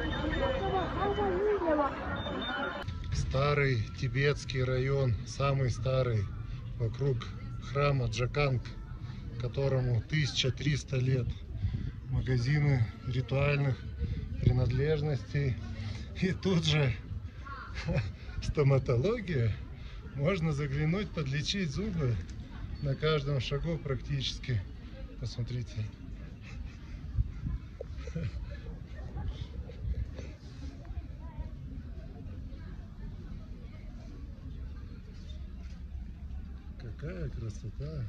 Старый тибетский район, самый старый, вокруг храма Джаканг, которому 1300 лет. Магазины ритуальных принадлежностей. И тут же стоматология. Можно заглянуть, подлечить зубы на каждом шагу практически. Посмотрите. Какая красота!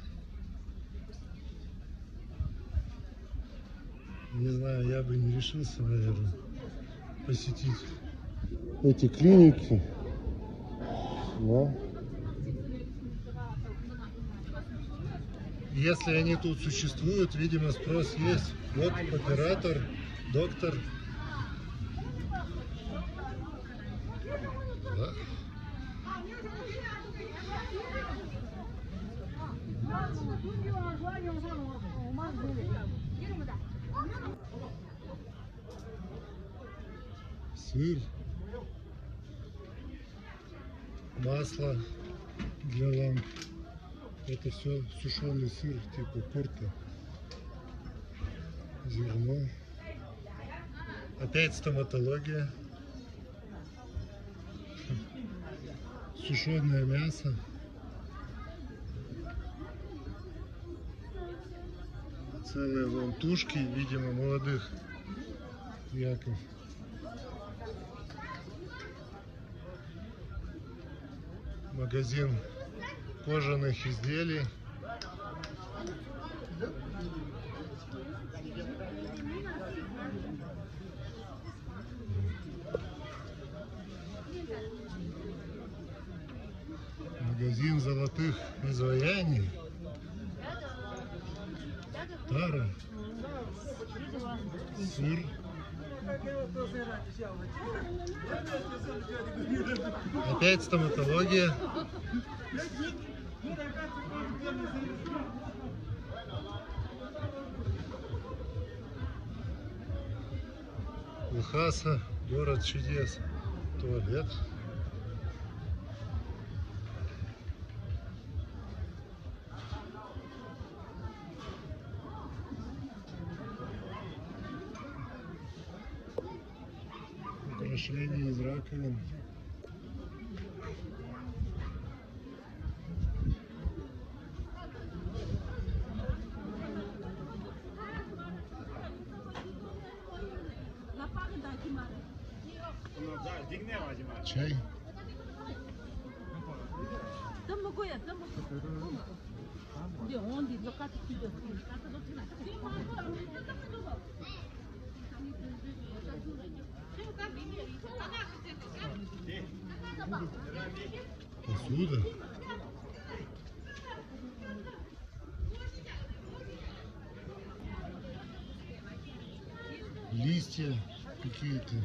Не знаю, я бы не решился, наверное, посетить эти клиники. Но если они тут существуют, видимо, спрос есть. Вот оператор, доктор. Да. Сыр, масло для ламп. Это все сушеный сыр типа курка. Зерно. Опять стоматология. Сушеное мясо. Целые вон тушки, видимо, молодых яков. Магазин кожаных изделий. Магазин золотых изваяний. Тара. Сыр. Опять стоматология. Лхаса, город чудес. Туалет. Украшения из раковин. Чай. Посуда. Листья какие-то.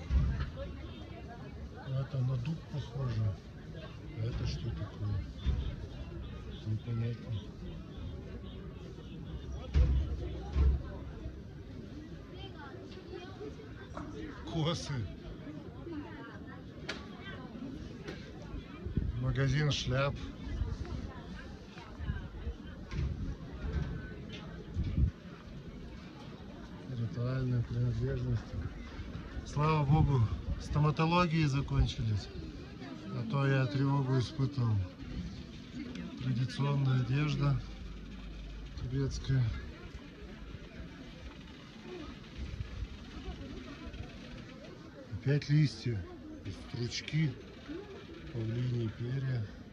Это на дуб похоже. А это что такое? Непонятно. Косы. Магазин шляп. Ритуальные принадлежности. Слава Богу, стоматологии закончились. А то я тревогу испытывал. Традиционная одежда тибетская. Опять листья, стручки, павлиньи перья.